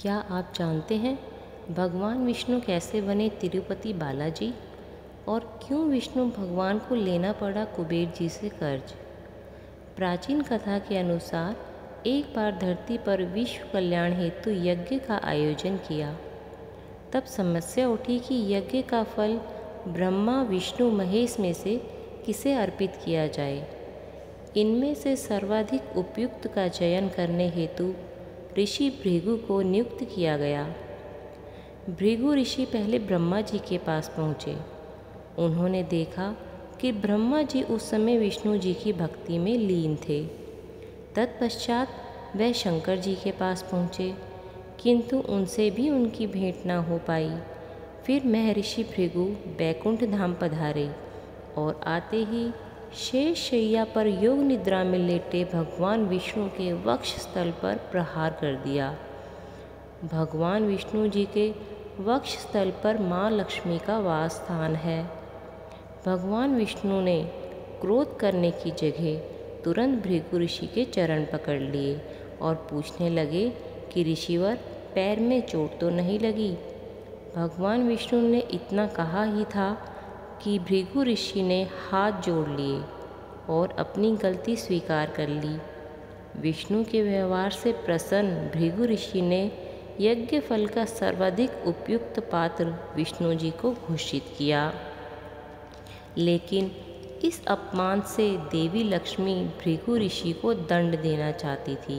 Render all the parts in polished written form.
क्या आप जानते हैं भगवान विष्णु कैसे बने तिरुपति बालाजी और क्यों विष्णु भगवान को लेना पड़ा कुबेर जी से कर्ज। प्राचीन कथा के अनुसार एक बार धरती पर विश्व कल्याण हेतु यज्ञ का आयोजन किया। तब समस्या उठी कि यज्ञ का फल ब्रह्मा विष्णु महेश में से किसे अर्पित किया जाए। इनमें से सर्वाधिक उपयुक्त का चयन करने हेतु ऋषि भृगु को नियुक्त किया गया। भृगु ऋषि पहले ब्रह्मा जी के पास पहुँचे। उन्होंने देखा कि ब्रह्मा जी उस समय विष्णु जी की भक्ति में लीन थे। तत्पश्चात वह शंकर जी के पास पहुँचे, किंतु उनसे भी उनकी भेंट न हो पाई। फिर महर्षि भृगु बैकुंठ धाम पधारे और आते ही शेष शैया पर योग निद्रा में लेटे भगवान विष्णु के वक्ष स्थल पर प्रहार कर दिया। भगवान विष्णु जी के वक्ष स्थल पर माँ लक्ष्मी का वास स्थान है। भगवान विष्णु ने क्रोध करने की जगह तुरंत भृगु ऋषि के चरण पकड़ लिए और पूछने लगे कि ऋषिवर, पैर में चोट तो नहीं लगी। भगवान विष्णु ने इतना कहा ही था कि भृगु ऋषि ने हाथ जोड़ लिए और अपनी गलती स्वीकार कर ली। विष्णु के व्यवहार से प्रसन्न भृगु ऋषि ने यज्ञ फल का सर्वाधिक उपयुक्त पात्र विष्णु जी को घोषित किया। लेकिन इस अपमान से देवी लक्ष्मी भृगु ऋषि को दंड देना चाहती थी।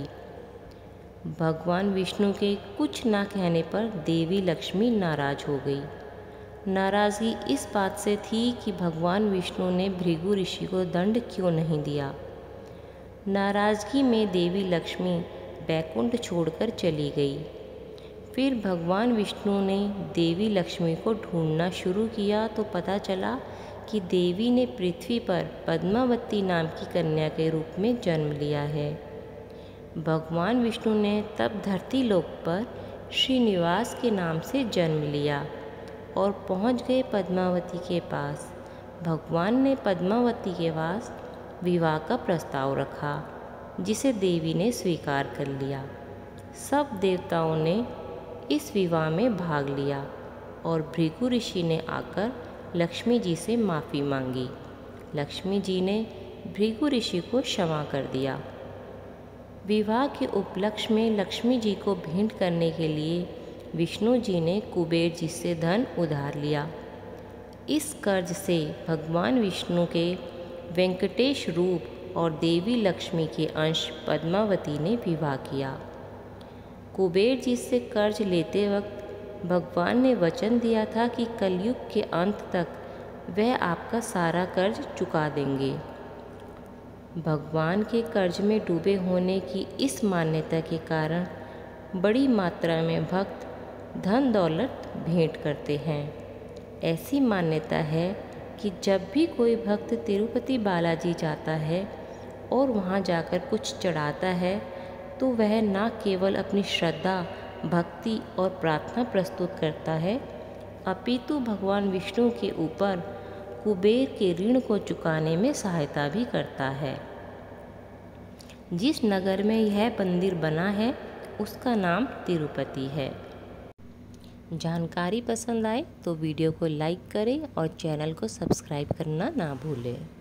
भगवान विष्णु के कुछ ना कहने पर देवी लक्ष्मी नाराज हो गई। नाराज़गी इस बात से थी कि भगवान विष्णु ने भृगु ऋषि को दंड क्यों नहीं दिया। नाराज़गी में देवी लक्ष्मी बैकुंठ छोड़कर चली गई। फिर भगवान विष्णु ने देवी लक्ष्मी को ढूंढना शुरू किया तो पता चला कि देवी ने पृथ्वी पर पद्मावती नाम की कन्या के रूप में जन्म लिया है। भगवान विष्णु ने तब धरती लोक पर श्रीनिवास के नाम से जन्म लिया और पहुंच गए पद्मावती के पास। भगवान ने पद्मावती के पास विवाह का प्रस्ताव रखा, जिसे देवी ने स्वीकार कर लिया। सब देवताओं ने इस विवाह में भाग लिया और भृगु ऋषि ने आकर लक्ष्मी जी से माफ़ी मांगी। लक्ष्मी जी ने भृगु ऋषि को क्षमा कर दिया। विवाह के उपलक्ष्य में लक्ष्मी जी को भेंट करने के लिए विष्णु जी ने कुबेर जी से धन उधार लिया। इस कर्ज से भगवान विष्णु के वेंकटेश रूप और देवी लक्ष्मी के अंश पद्मावती ने विवाह किया। कुबेर जी से कर्ज लेते वक्त भगवान ने वचन दिया था कि कलयुग के अंत तक वह आपका सारा कर्ज चुका देंगे। भगवान के कर्ज में डूबे होने की इस मान्यता के कारण बड़ी मात्रा में भक्त धन दौलत भेंट करते हैं। ऐसी मान्यता है कि जब भी कोई भक्त तिरुपति बालाजी जाता है और वहां जाकर कुछ चढ़ाता है तो वह न केवल अपनी श्रद्धा, भक्ति और प्रार्थना प्रस्तुत करता है, अपितु भगवान विष्णु के ऊपर कुबेर के ऋण को चुकाने में सहायता भी करता है। जिस नगर में यह मंदिर बना है उसका नाम तिरुपति है। जानकारी पसंद आए तो वीडियो को लाइक करें और चैनल को सब्सक्राइब करना ना भूलें।